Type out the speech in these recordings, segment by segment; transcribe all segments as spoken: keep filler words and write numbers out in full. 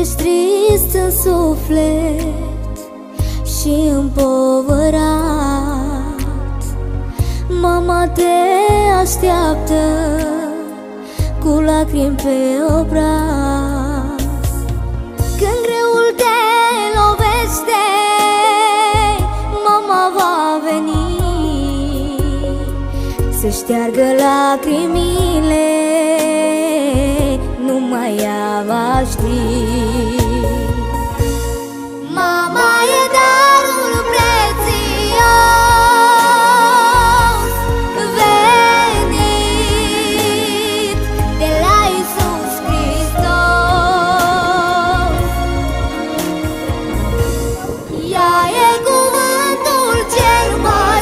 ești trist în suflet și împovărat, mama te așteaptă cu lacrimi pe obraz. Când greul te lovește, mama va veni să șteargă lacrimile, numai ea va ști. Mama e darul prețios venit de la Iisus Hristos. Ea e cuvântul cel mai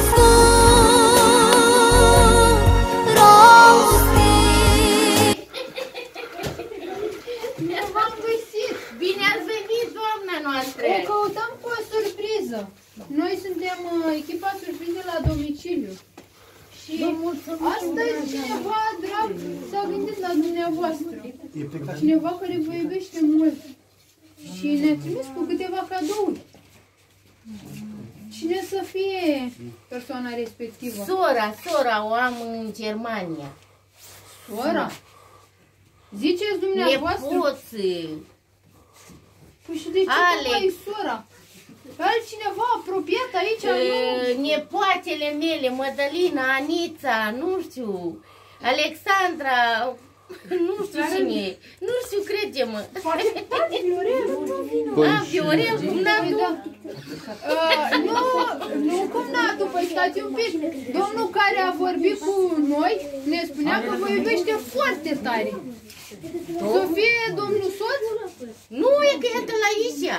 scump rostit. V-am găsit! Bine ați venit, doamna noastră! O căutăm cu o surpriză. Noi suntem uh, echipa surpriză la domiciliu. Și astăzi cineva drag s-a gândit la dumneavoastră. Cineva care vă iubește mult. Și ne-a trimis cu câteva cadouri. Cine să fie persoana respectivă? Sora, sora o am în Germania. Sora? Ziceți dumneavoastră? Nepoții. Păi și de ce tocmai sora? Altcineva apropiat aici? E, nepoatele mele, Mădălina, Anița, nu știu, Alexandra, nu știu cine e, nu știu, crede-mă. Viorel, nu vină. A, Viorel, cumnatul? Nu, nu cumnatul, păi stați un pic. Domnul care a vorbit cu noi ne spunea că vă iubește foarte tare. Să fie domnul soț? Nu, e că e de la Isia.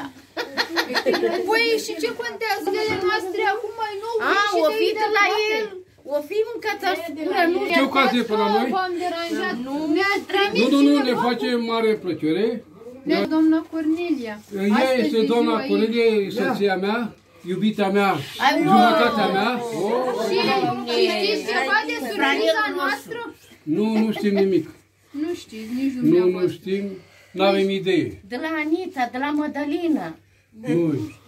Păi și ce contează zilele noastre acum mai nou? A, o fi de la el. O fi mâncați ascură, nu Ce ocazie pe la noi? V-am deranjat. Ne-a trimis Nu, nu, nu, ne face mare plăcere. Doamna Cornelia. Ea este doamna Cornelia, soția mea, iubita mea, jumătatea mea. Și știți ceva de surpriza noastră? Nu, nu știm nimic. Nu știți, nici Nu, dumneavoastră. nu știm, n-avem idee. De la Anița, de la Mădălina. Nu.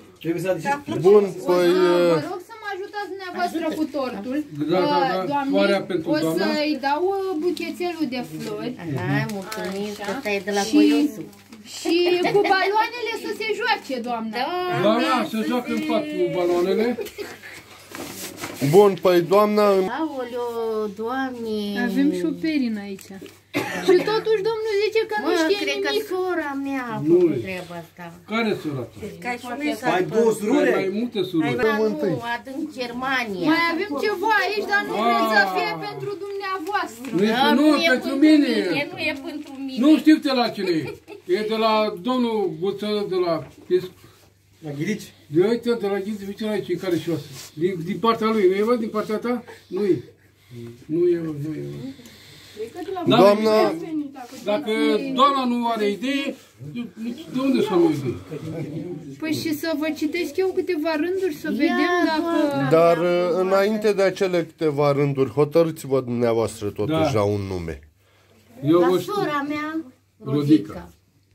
Bun, păi... Vă rog să mă ajutați dumneavoastră cu tortul. Da, da, da, floarea pentru o doamna. să-i dau buchețelul de flori. Hai, mulțumim, că stai de la Coiosul. Și cu baloanele să se joace, doamna. Da, da, să joacă în pat cu baloanele. Bun, păi doamna... Aoleo, Doamne! Avem șoferin aici. Și totuși domnul zice că nu Mă, știe cred că nimic. sora mea a Nu. făcut treaba asta. Care sora ta? Ai două surori? Mai multe surori. Dar nu, adânc Germania. Mai avem ceva aici, dar nu vreți să fie pentru dumneavoastră. Nu, e, Da, nu, e pentru mine. Nu e pentru mine. Nu știu de la cine e. E de la domnul Guță, de la Pisc. La Ghirici? De uite, de la Ghiță, uite la aici, în care șoasă. Din, din partea lui, nu e, văd, din partea ta? Nu e. Nu e, nu e. Doamna... Dacă doamna nu are idee, de unde să nu idee? Păi și să vă citesc eu câteva rânduri, să vedem dacă... Dar înainte de acele câteva rânduri, hotărâți-vă dumneavoastră totuși Da. la un nume. Eu La vă știu. sora mea, Rodica. Rodica.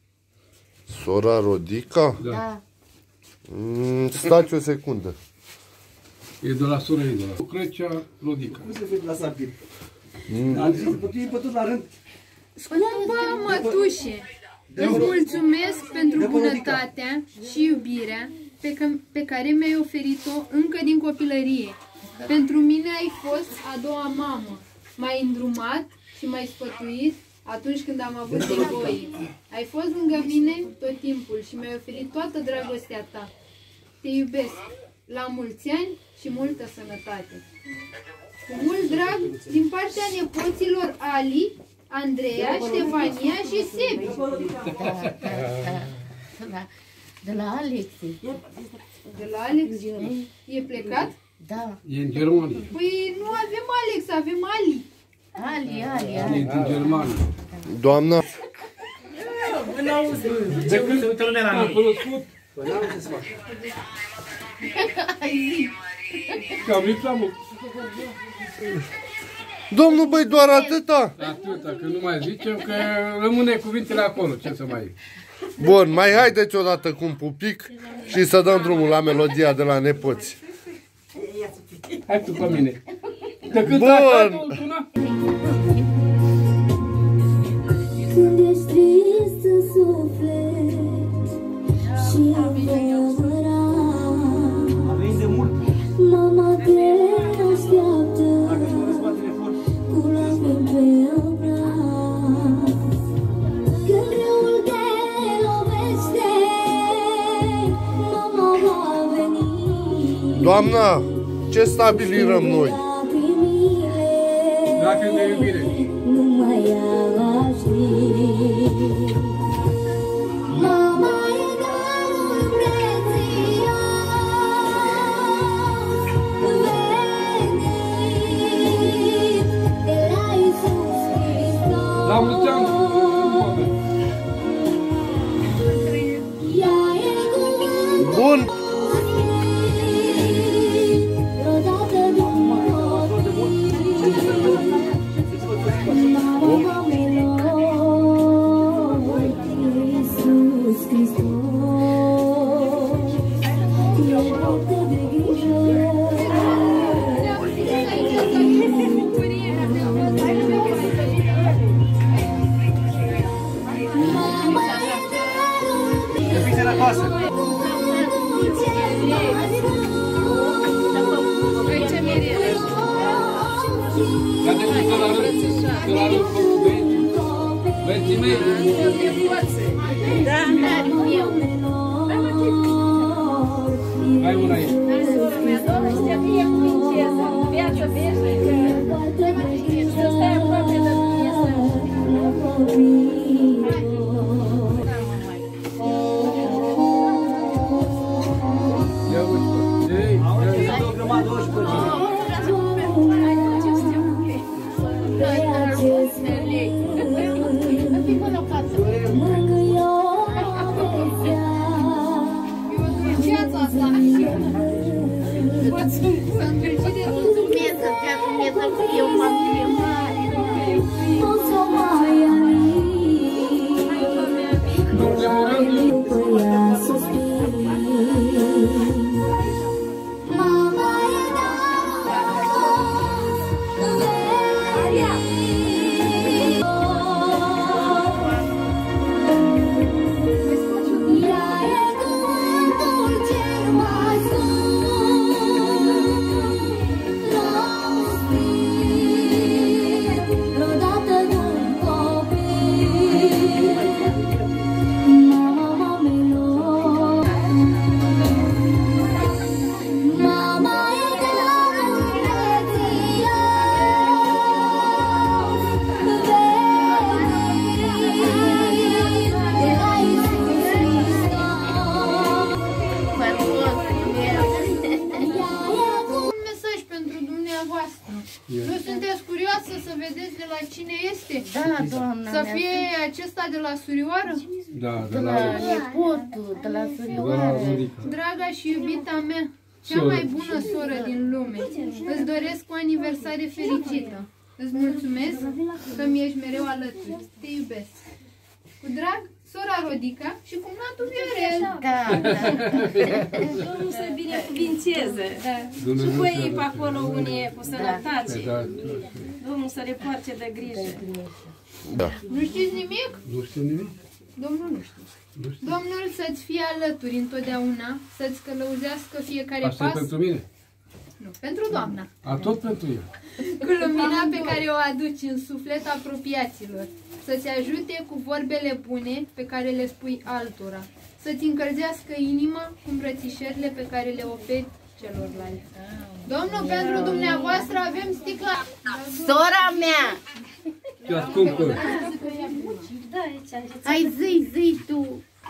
Sora Rodica? Da. Mm, stați o secundă. E de la sora ei, de la Crecea Rodica. Cum se vede la Sapir? Dar trebuie să pe tot la rând. Scumpă mătușe, îți mulțumesc pentru bunătatea și iubirea pe, că, pe care mi-ai oferit-o încă din copilărie. Pentru mine ai fost a doua mamă. M-ai îndrumat și m-ai sfătuit atunci când am avut nevoie. Ai fost lângă mine tot timpul și mi-ai oferit toată dragostea ta. Te iubesc. La mulți ani și multă sănătate. Cu mult drag din partea nepoților Ali, Andreea, Ștefania și Sebi. Da. De la Alex. De la Alex? E plecat? Da. E în Germania. Păi nu avem Alex, avem Ali. Ali, Ali, E Ali. din Germania. Doamna... De când se uită lumea la Am noi? cunoscut. Că am venit la mult. Domnul, băi, doar atâta? Atâta, că nu mai zicem, că rămâne cuvintele acolo, ce să mai... Bun, mai haideți odată cu un pupic și să dăm drumul la melodia de la nepoți. Hai tu pe mine. Te cânt Bun. așa, Tuna? Când ești trist în suflet și împovărat, A venit de mult. mama te așteaptă cu lacrimi pe obraz. Când greul te lovește, mama va veni. Doamna, ce stabilirăm noi? Lacrimile Lacrimi de iubire. nu mai ea ști. Mama e darul prețios, venit de la Iisus Hristos. La mulți ani, oameni. Ea e cuvântul Bun, rodată din copii. Iisus Hristos, e portă de grijă. Mama e darul Te fiți la casă. cuvântul cel mai Ia de cum la rând, să la rând, băieții mei. Hai una aici. Ia uite. Ei, ia uite. O grămadă și pe Viața asta. Mulțumesc să fie Dumnezeu că eu familie mare. Un mesaj pentru dumneavoastră. Nu sunteți curioasă să vedeți de la cine este? Da, doamna Să mea. fie acesta de la surioară? Da, De de la la nepotul, de la de la surioară. Rodica. Draga și iubita mea, cea mai bună soră din lume, îți doresc o aniversare fericită. Îți mulțumesc că mi-ești mereu alături. Te iubesc. Cu drag, sora Rodica și cumnatul Viorel. Da, da. Domnul să binecuvinteze. Și voi pe acolo unii cu sănătate. Da, Domnul să le poarce de grijă. da. Nu știți nimic? nu știu nimic. Domnul nu știu. Nu știu. Domnul să-ți fie alături întotdeauna, să-ți călăuzească fiecare Asta e pas. pentru mine. Nu, pentru doamna. A tot pentru el. Cu lumina pe care o aduci în suflet apropiaților. Să-ți ajute cu vorbele bune pe care le spui altora. Să-ți încălzească inima cu îmbrățișările pe care le oferi celorlalți. Domnul, pentru dumneavoastră avem sticla. Sora mea! Ce ascumpă. Hai zi, zi tu!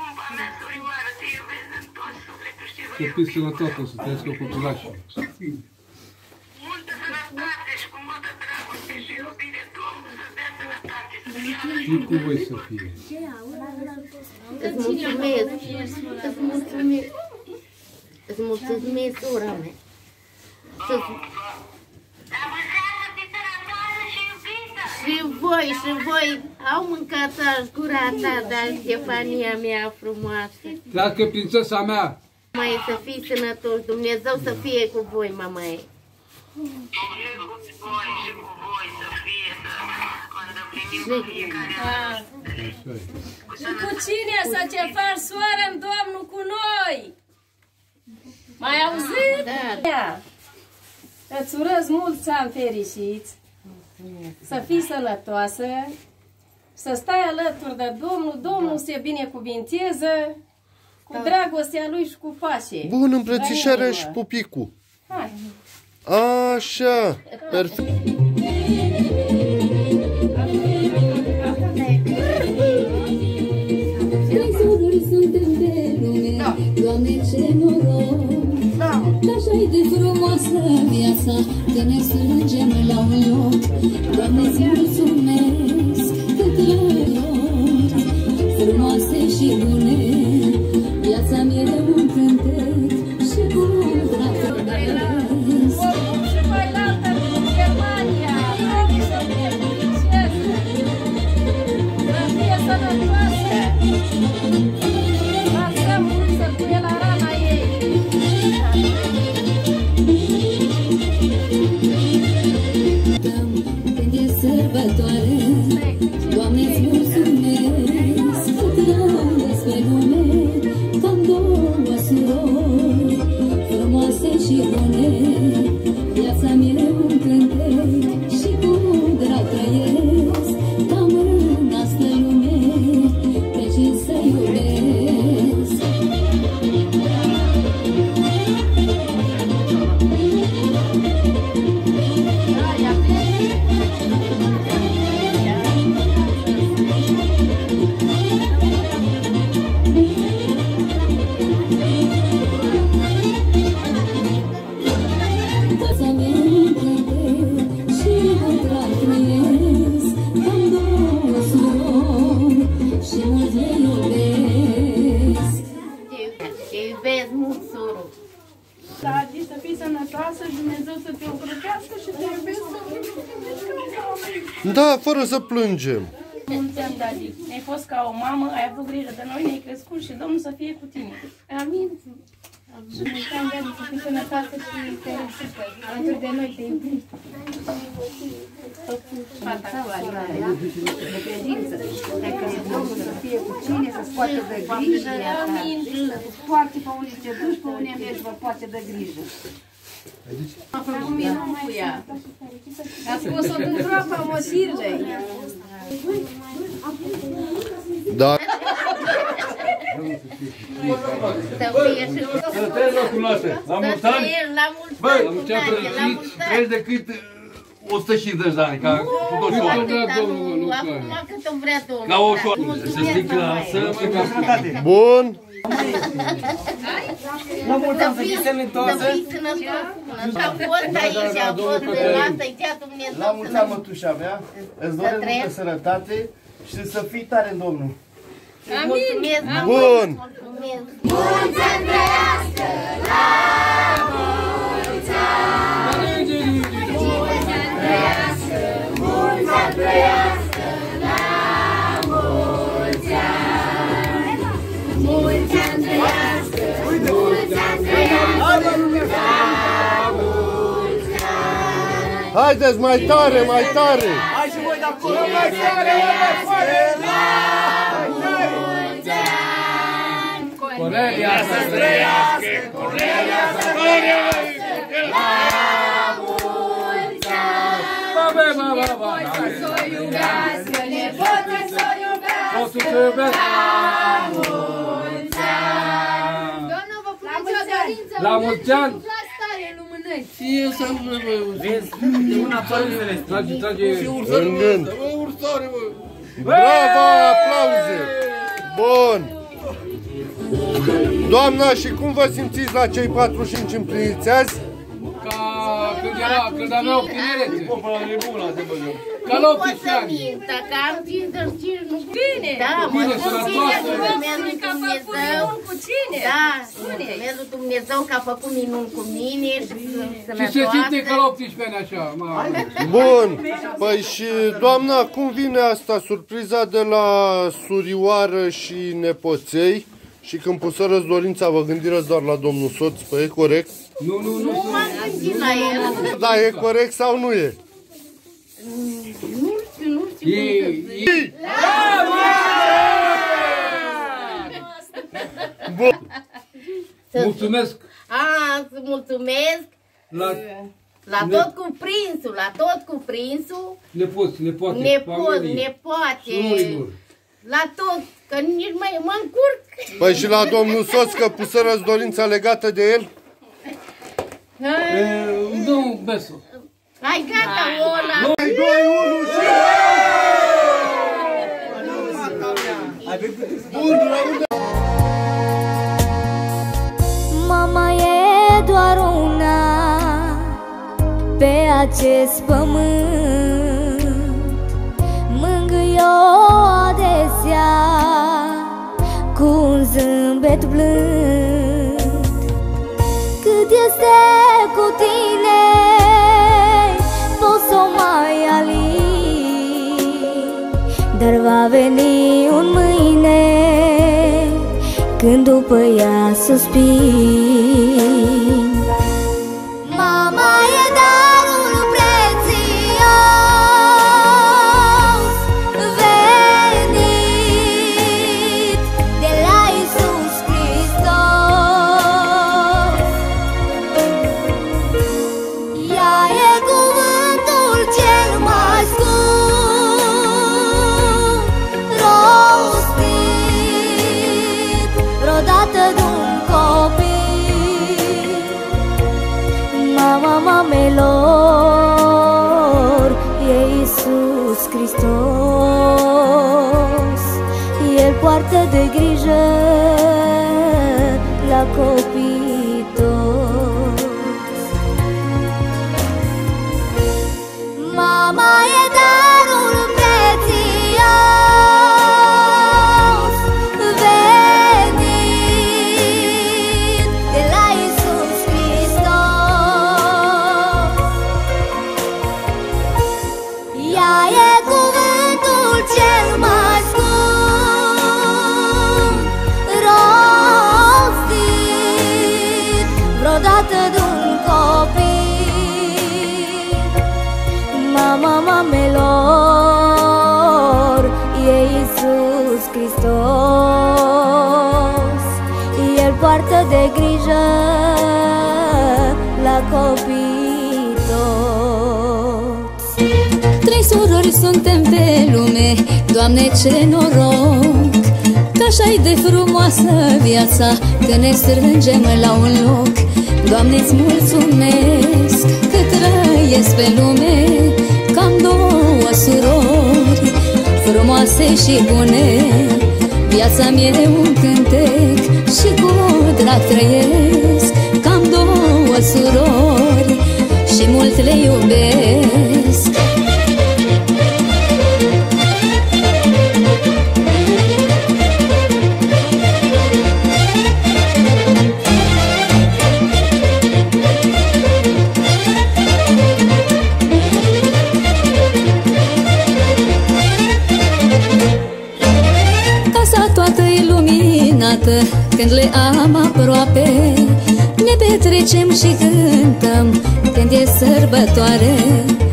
Să fiți sănătoasă, să trăiască copilașii. Multă sănătate și cu multă dragoste și iubire, Domnul să dea sănătate, să fie Și cu voi să fie. Îți mulțumesc! Îți mulțumesc! Îți mulțumesc, sora mea! Să La mulți ani să fii sănătoasă și iubită! Și voi, și voi au mâncat aș gura ta, dar Ștefania mea frumoasă. Dacă prințesa mea. Mamaie, să fii sănătoși, Dumnezeu să fie cu voi, mamaie. Dumnezeu cu voi și cu voi să fie, să îndeplinim fiecare. Și cu cine să ce faci, soară în Domnul, cu noi? Mai auzit? Da. Îți urăz mulți ani fericiți, să fii sănătoasă, să stai alături de Domnul, Domnul să binecuvinteze cu dragostea Lui și cu pace. Bun, îmbrățișarea și pupicul. Hai. Așa, perfect. Trei surori suntem pe lume, Doamne, ce noroc! Așa-i de frumoasă viața, că ne strângem la un loc. Doamne-ți mulțumesc cât răiori, frumoase și bune, viața mie de un cântec și cu drag trăiesc. Și mai altă din Germania, hai să fie fericioasă, să fie sănătoasă, lasă mulță cu el la rana ei. Când e sărbătoare, Doamne-ți mulțumesc cât răiesc pe lume, cam două surori, frumoase și bune, viața mie un cântec și cu drag trăiesc, cam în asta lume, pe ce să iubesc. Viața mie un cântec și cu drag trăiesc, cam două surori și mult le iubesc. Te iubesc, te iubesc mult, soro. Tati, să fii sănătoasă, Dumnezeu să te ocrotească și te iubesc să fii. Da, fără să plângem. Mulți ani, Dadi. Ai fost ca o mamă, ai avut grijă de noi, ne-ai crescut și Domnul să fie cu tine. Amin. Și mulți ani, Dadi, să fii sănătoasă și fericită. Alături de noi te iubim. Fata mare, de credință, dacă Domnul să fie cu cine, să scoate de grijă, să poarte pe unii ce duci, pe unii mergi, vă poate de grijă. A făcut minuni cu ea. A scos-o din groapa mosirilei. Da. Să fie și Să treci locul noastră. La mulți ani. la mulți Băi, ani, la mulți ani. treci decât o sută cincizeci de ani, ca tot Acum șoară. cât îmi vrea Domnul. Ca o șoară. Să stii clasă. Bun. La mulți ani să fii Să sănătoasă. fii sănătos. Așa a fost aici, a fost de lasă-i dea Dumnezeu. La mulți ani, mătușa mea, îți doresc multă sănătate și să fii tare în Domnul. Mulțumesc, Bun. mulțumesc. Mulți ani trăiască, la mulți ani! Mulți ani trăiască, mulți ani trăiască, la mulți ani! Mulți ani trăiască, mulți ani trăiască, la mulți ani! Haideți mai tare, mai tare! Hai și voi de acolo. Mai tare, mai tare. Corelia să trăiască, Corelia să trăiască, la mulți ani! Ba, ba, ba, ba, ba! Nepoții să-o iubească, nepoții să-o iubească, Poți să iubesc? la mulți ani! Doamna, vă puneți o dorință, La mulți ani! la stare lumânări. Fie să nu vezi. De una părintele. Trage, trage. În gând. Ursare, mă. Bravo, aplauze! Bun! Doamna, și cum vă simțiți la cei patruzeci și cinci împliniți azi? Ca când era, când aveau tinerete. Ca la Nu pot optsprezece să ani. mint, dacă am cincizeci și cinci, nu Bine! Da, mă Bine, spun sănătoasă. bine, mulțumesc lui Dumnezeu. Cu cine? Da, mulțumesc lui Dumnezeu că a făcut minuni cu mine și sunt Și se simte ca la optsprezece ani așa, mă. Bun, păi și doamna, cum vine asta, surpriza de la surioară și nepoței? Și când pusărăți dorința, vă gândirăți doar la domnul soț, păi e corect? Nu, nu, nu. Nu m-am gândit la el. Da, e corect sau nu e? Nu știu, nu știu cum să zic. Bun. Mulțumesc. A, să mulțumesc La la tot cuprinsul, la tot cuprinsul, nepoți, nepoate, nepoți, familii, nepoate, surorilor. la tot, că nici mai mă încurc. Păi și la domnul soț, că pusărăți dorința legată de el? E, Nu, beso. Hai, gata, Ola! doi, unu și... Bun, la unde? Mama e doar una pe acest pământ, mângâie-o adesea cu un zâmbet blând. Cât este cu tine poți să o mai alini, dar va veni un mâine când după ea suspin. Mama e darul prețios venit de la Iisus Hristos. Ea e cuvântul cel mai scump rostit vreodată de-un copil. Mama mamelor e Iisus Hristos, El poartă de grijă la copii toți. Mama e darul prețios venit de la Iisus Hristos. Ea e cuvântul cel mai scump rostit vreodată de-un copil. Mama mamelor e Iisus Hristos, El poartă de grijă la copii toți. Trei surori suntem pe lume, Doamne, ce noroc, că așa-i de frumoasă viața, că ne strângem la un loc. Doamne-ți mulțumesc că trăiesc pe lume, că am două surori frumoase și bune. Viața mie un cântec și cu drag trăiesc, că am două surori și mult le iubesc. Când le am aproape, ne petrecem și cântăm când e sărbătoare.